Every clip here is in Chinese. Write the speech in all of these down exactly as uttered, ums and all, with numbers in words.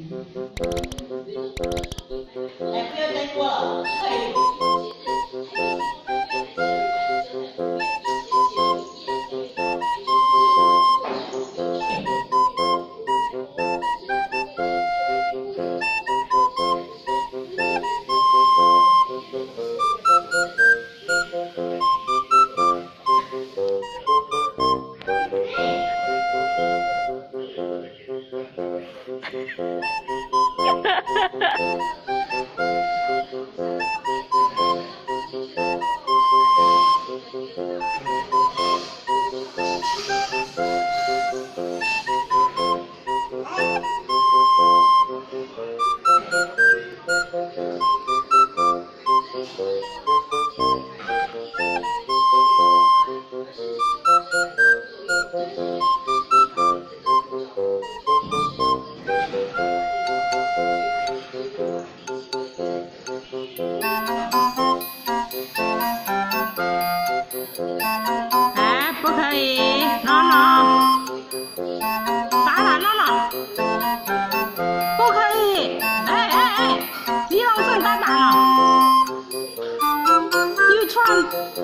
来，不要再过了，还有。 哎，不可以，闹闹，打打闹闹，不可以，哎哎哎，李老师打打了，又穿，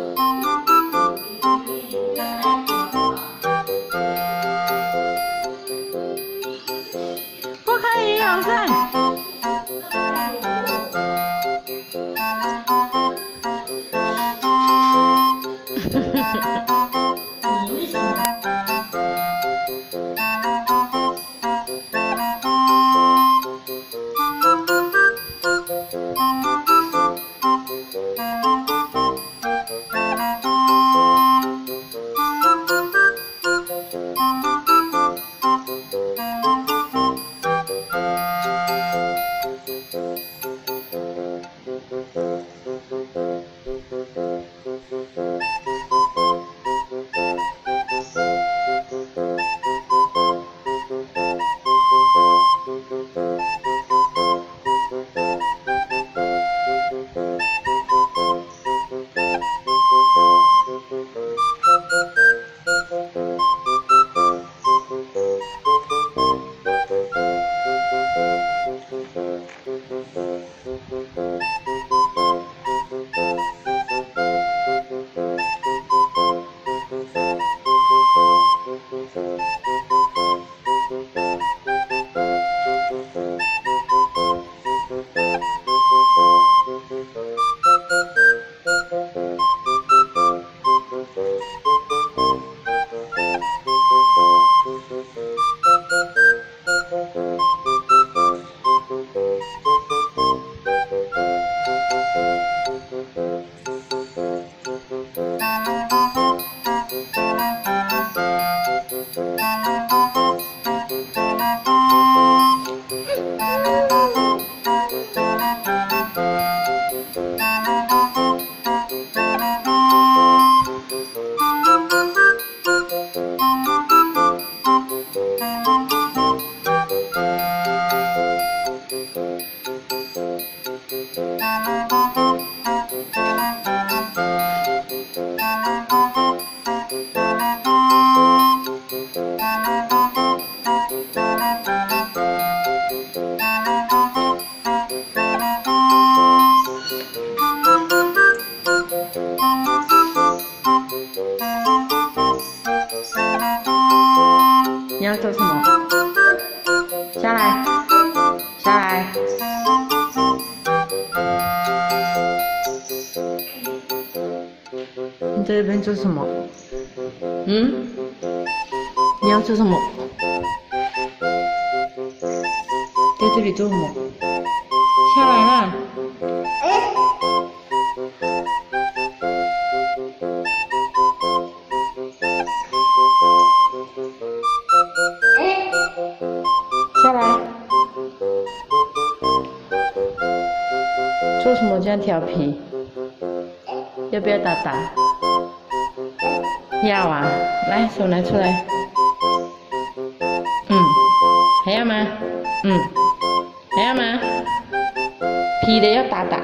不可以，老师。 你为什么？你要做什么？下来，下来。你在这边做什么？嗯？你要做什么？在这里做什么？下来啦！下来。做什么这样调皮？要不要打打？要啊！来，手拿出来。嗯，还要吗？嗯，还要吗？皮的要打打。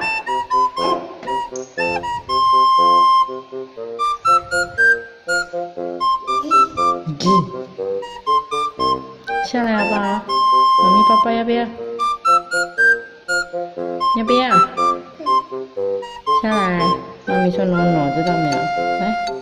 下来好不好？妈咪、爸爸要不要？ 要不要？下来，妈咪说 no no， 知道没有？来。